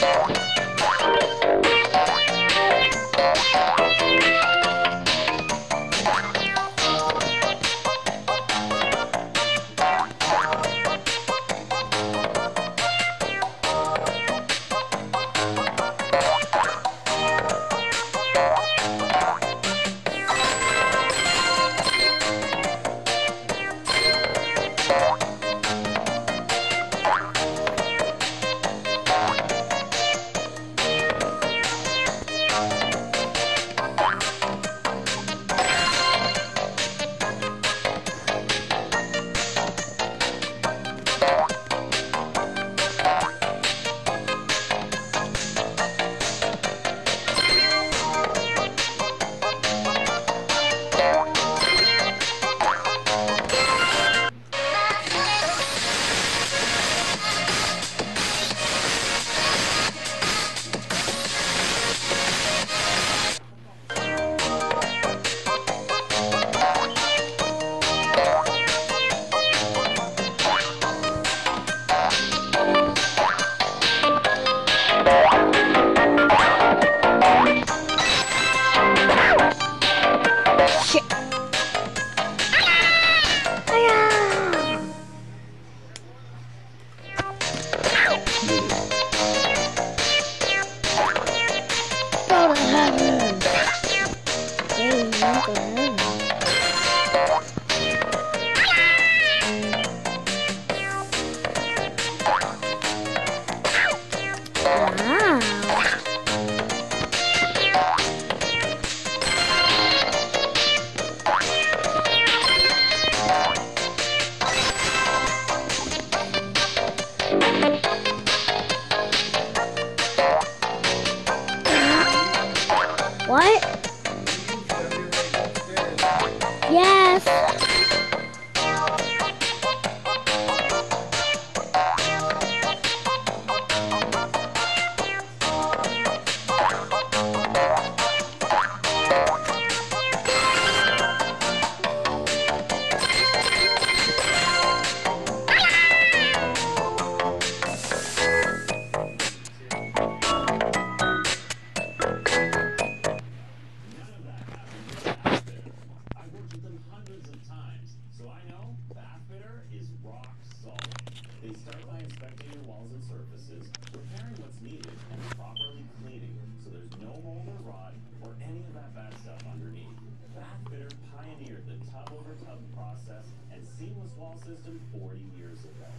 What? Yes. They start by inspecting your walls and surfaces, repairing what's needed, and properly cleaning, so there's no mold or rot or any of that bad stuff underneath. Bathfitter pioneered the tub-over-tub process and seamless wall system 40 years ago.